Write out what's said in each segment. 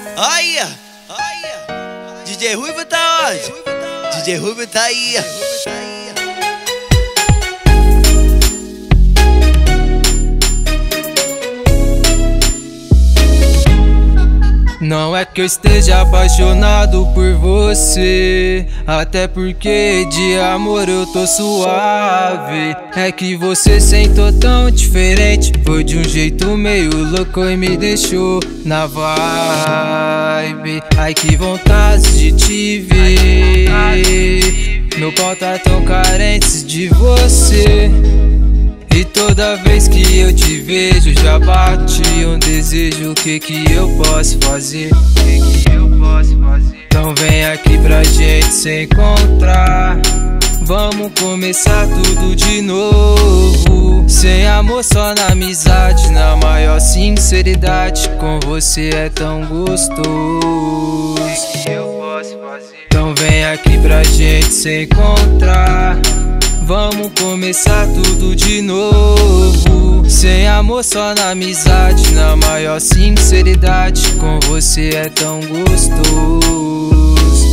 Aí, DJ Ruivo tá onde? DJ Ruivo tá aí. Não é que eu esteja apaixonado por você, até porque de amor eu tô suave. É que você sentou tão diferente, foi de um jeito meio louco e me deixou na vibe. Ai, que vontade de te ver, meu pau tá tão carente de você. E toda vez que eu te vejo já bate um desejo. O que eu posso fazer? Então vem aqui pra gente se encontrar. Vamos começar tudo de novo. Sem amor, só na amizade, na maior sinceridade. Com você é tão gostoso. Então vem aqui pra gente se encontrar. Vamos começar tudo de novo. Sem amor, só na amizade, na maior sinceridade. Com você é tão gostoso.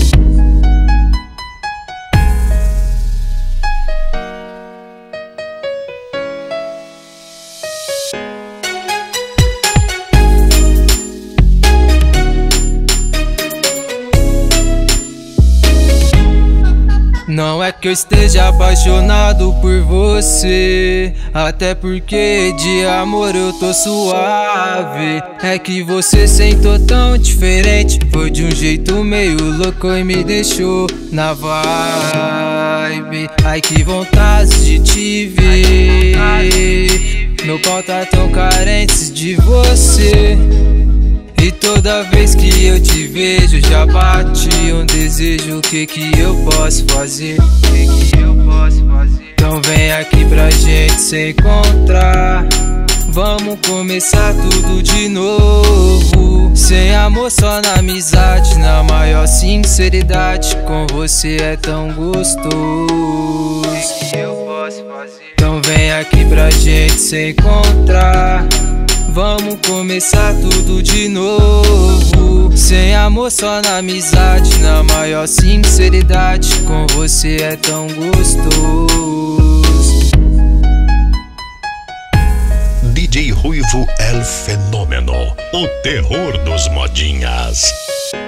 Não é que eu esteja apaixonado por você, até porque de amor eu tô suave. É que você sentou tão diferente, foi de um jeito meio louco e me deixou na vibe. Ai, que vontade de te ver, meu pau tá tão carente de você. E toda vez que eu te vejo já bate um desejo. O que eu posso fazer? Então vem aqui pra gente se encontrar. Vamos começar tudo de novo. Sem amor, só na amizade, na maior sinceridade. Com você é tão gostoso. Então vem aqui pra gente se encontrar. Vamos começar tudo de novo. Sem amor, só na amizade, na maior sinceridade. Com você é tão gostoso. DJ Ruivo El Fenômeno, o terror dos modinhas.